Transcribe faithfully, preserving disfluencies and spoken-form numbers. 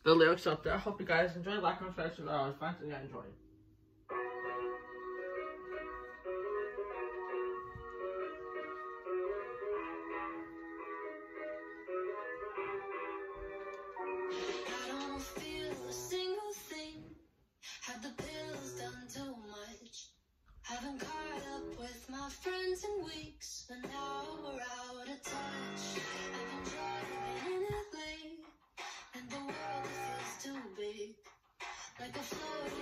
the lyrics up there. I hope you guys enjoy. Like and subscribe to I find something I enjoy. I don't feel a single thing. Had the pills done too much? Haven't caught up with my friends in weeks, but now we're out of touch. I've been driving in L A, and the world feels too big, like a floating